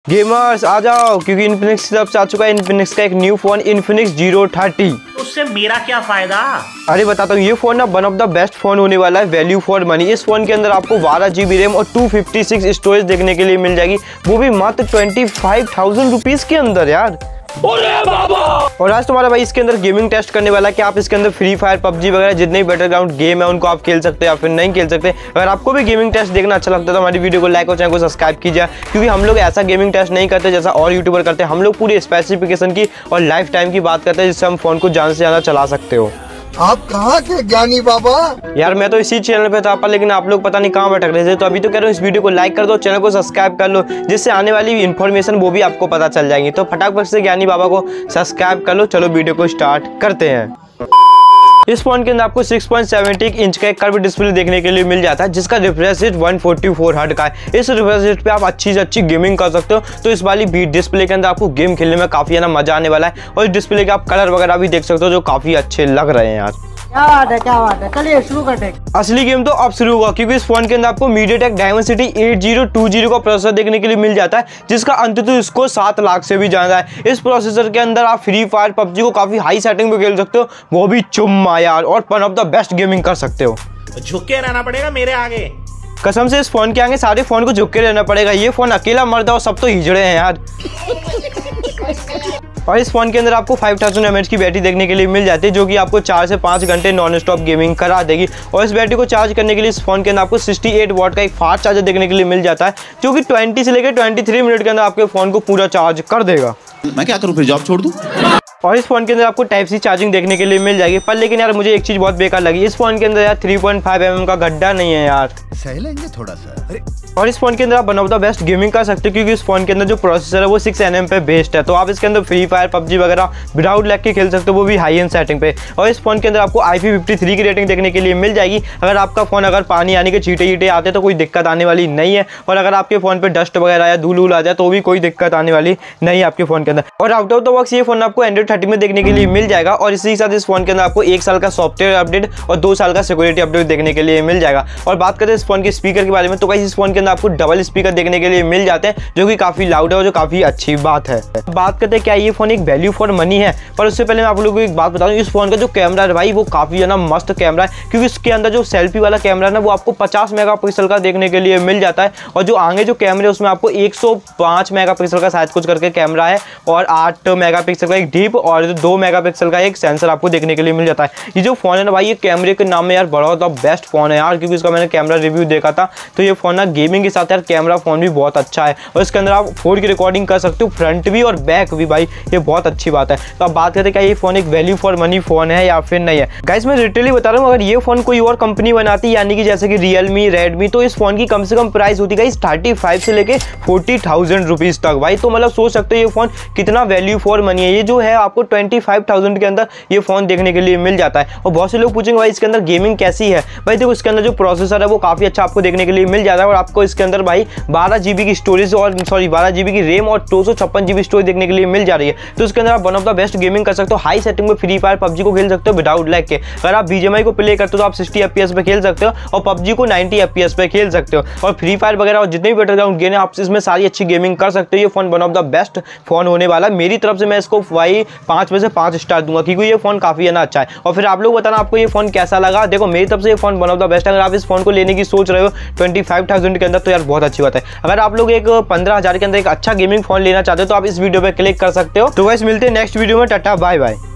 Gamers आ जाओ, क्योंकि Infinix की तरफ से आ चुका है इन्फिनिक्स का एक न्यू फोन इन्फिनिक्स जीरो 30। उससे मेरा क्या फायदा? अरे बताता हूँ, ये फोन ना one of the best phone होने वाला है, वैल्यू फॉर मनी। इस फोन के अंदर आपको 12 GB रैम और 256 स्टोरेज देखने के लिए मिल जाएगी, वो भी मात्र 25,000 रुपीज के अंदर यार। बाबा! और आज तुम्हारा भाई इसके अंदर गेमिंग टेस्ट करने वाला है कि आप इसके अंदर फ्री फायर, पबजी वगैरह जितने भी बैटलग्राउंड गेम है उनको आप खेल सकते हैं या फिर नहीं खेल सकते। अगर आपको भी गेमिंग टेस्ट देखना अच्छा लगता है तो हमारी वीडियो को लाइक और चैनल को सब्सक्राइब कीजिए, क्योंकि हम लोग ऐसा गेमिंग टेस्ट नहीं करते जैसा और यूट्यूबर करते हैं। हम लोग पूरी स्पेसिफिकेशन की और लाइफ टाइम की बात करते हैं, जिससे हम फोन को ज्यादा से ज्यादा चला सकते हो। आप कहाँ के ज्ञानी बाबा? यार मैं तो इसी चैनल पे था, लेकिन आप लोग पता नहीं कहाँ भटक रहे थे। तो अभी तो कह रहा हूँ इस वीडियो को लाइक कर दो, चैनल को सब्सक्राइब कर लो, जिससे आने वाली इन्फॉर्मेशन वो भी आपको पता चल जाएंगी। तो फटाफट से ज्ञानी बाबा को सब्सक्राइब कर लो। चलो वीडियो को स्टार्ट करते हैं। इस फोन के अंदर आपको 6.78 इंच का एक कर्व डिस्प्ले देखने के लिए मिल जाता है, जिसका रिफ्रेश रेट 144 हर्ट्ज का है। इस रिफ्रेश रेट पे आप अच्छी से अच्छी गेमिंग कर सकते हो। तो इस वाली बीट डिस्प्ले के अंदर आपको गेम खेलने में काफी ज्यादा मजा आने वाला है। और इस डिस्प्ले के आप कलर वगैरह भी देख सकते हो, जो काफी अच्छे लग रहे हैं यार। क्या बात है, चलिए शुरू करते हैं। असली गेम तो अब शुरू हुआ, क्योंकि इस फोन के अंदर आपको MediaTek Dimensity 8020 का प्रोसेसर देखने के लिए मिल जाता है, जिसका अंततः इसको 7 लाख से भी ज्यादा है। इस प्रोसेसर के अंदर आप फ्री फायर, पबजी को काफी हाई सेटिंग पे खेल सकते हो, वो भी चुम्मा यार, और one of the best gaming कर सकते हो। झुक के रहना पड़ेगा मेरे आगे। कसम से इस फोन के आगे सारे फोन को झुक के रहना पड़ेगा। ये फोन अकेला मर्द है और सब तो हिजड़े हैं यार। और इस फोन के अंदर आपको 5000 mAh की बैटरी देखने के लिए मिल जाती है, जो कि आपको 4 से 5 घंटे नॉन स्टॉप गेमिंग करा देगी। और इस बैटरी को चार्ज करने के लिए इस फोन के अंदर आपको 68 वाट का एक फास्ट चार्जर देखने के लिए मिल जाता है, जो कि 20 से लेकर 23 मिनट के अंदर आपके फोन को पूरा चार्ज कर देगा। मैं क्या करूं, फिर जॉब छोड़ दूं? और इस फोन के अंदर आपको टाइप सी चार्जिंग देखने के लिए मिल जाएगी। पर लेकिन यार मुझे एक चीज बहुत बेकार लगी, इस फोन के अंदर यार 3.5 mm का गड्ढा नहीं है यार। सह लेंगे थोड़ा सा। अरे और इस फोन के अंदर आप one of the best gaming कर सकते हो, क्योंकि इस फोन के अंदर जो प्रोसेसर है वो 6 nm पे बेस्ड है। तो आप इसके अंदर फ्री फायर, पबजी वगैरह विदाउट लैग के खेल सकते हो, वो भी हाई एंड सेटिंग पे। और इस फोन के अंदर आपको IP53 की रेटिंग देखने के लिए मिल जाएगी। अगर आपका फोन अगर पानी आने के छींटे आते तो कोई दिक्कत आने वाली नहीं है। और अगर आपके फोन पे डस्ट वगैरह या धूल उल आ जाए तो भी कोई दिक्कत आने वाली नहीं है आपके फोन के अंदर। और आउट ऑफ द बॉक्स ये फोन आपको Android 13 में देखने के लिए मिल जाएगा। और इसी के साथ इस फोन के अंदर आपको 1 साल का सॉफ्टवेयर अपडेट और 2 साल का सिक्योरिटी अपडेट देखने के लिए मिल जाएगा। और बात करते हैं इस फोन के स्पीकर के बारे में, तो गाइस इस फोन के अंदर आपको डबल स्पीकर देखने के लिए मिल जाते हैं, जो कि काफी लाउड है और जो काफी अच्छी बात है। बात करते हैं क्या ये फोन एक वैल्यू फॉर मनी है, पर उससे पहले मैं आप लोगों को एक बात बता दूं, इस फोन का जो कैमरा है भाई वो काफी ज्यादा मस्त कैमरा है, क्योंकि इसके अंदर जो सेल्फी वाला कैमरा है ना वो आपको 50 मेगापिक्सल का देखने के लिए मिल जाता है। और जो आगे जो कैमरे उसमें आपको 105 मेगापिक्सल का शायद कुछ करके कैमरा है, और 8 मेगापिक्सल का एक डीप और 2 मेगापिक्सल का एक सेंसर आपको देखने के लिए मिल जाता है। ये जो फोन है ना भाई, ये कैमरे के नाम में यार बड़ा द बेस्ट फोन है यार, क्योंकि इसका मैंने कैमरा रिव्यू देखा था। तो ये फोन ना गेमिंग के साथ यार कैमरा फोन भी बहुत अच्छा है, और इसके अंदर आप 4K रिकॉर्डिंग कर सकते हो, फ्रंट भी और बैक भी भाई, ये बहुत अच्छी बात है। तो आप बात करते हैं क्या ये फोन एक वैल्यू फॉर मनी फोन है या फिर नहीं है। गाइस मैं लिटरली बता रहा हूँ, अगर ये फोन कोई और कंपनी बनाती, यानी कि जैसे कि Realme, Redmi, तो इस फोन की कम से कम प्राइस होती गाइस 35 से लेके 40,000 रुपीज तक भाई। तो मतलब सोच सकते हो ये फोन कितना वैल्यू फॉर मनी है। ये जो है आपको 25,000 के अंदर ये फोन देखने के लिए मिल जाता है। और बहुत से लोग पूछेंगे भाई इसके अंदर गेमिंग कैसी है। भाई देखो इसके अंदर जो प्रोसेसर है वो काफी अच्छा आपको देखने के लिए मिल जाता है, और आपको इसके अंदर भाई 12 GB की स्टोरेज और 12 GB की रैम और 256 GB स्टोरेज देखने के लिए मिल जा रही है। तो इसके अंदर आप one of the best gaming कर सकते हो, हाई सेटिंग में फ्री फायर, पबजी को खेल सकते हो विदाउट लैग के। अगर आप BGMI को प्ले करते हो तो आप 60 FPS पे खेल सकते हो, और पबजी को 90 FPS पे खेल सकते हो, और फ्री फायर वगैरह और जितने भी बैटलग्राउंड गेम है आप इसमें सारी अच्छी गेमिंग कर सकते हो। ये phone one of the best phone होने वाला है। मेरी तरफ से मैं इसको भाई 5 में से 5 स्टार दूंगा, क्योंकि ये फोन काफी ज्यादा अच्छा है। और फिर आप लोग बताना आपको ये फोन कैसा लगा। देखो मेरी तरफ से ये phone one of the best है। अगर आप इस फोन को लेने की सोच रहे हो 25,000 के अंदर, तो यार बहुत अच्छी बात है। अगर आप लोग एक 15,000 के अंदर एक अच्छा गेमिंग फोन लेना चाहते हो तो आप इस वीडियो पे क्लिक कर सकते हो। तो गाइस मिलते हैं नेक्स्ट वीडियो में, टाटा बाय बाय।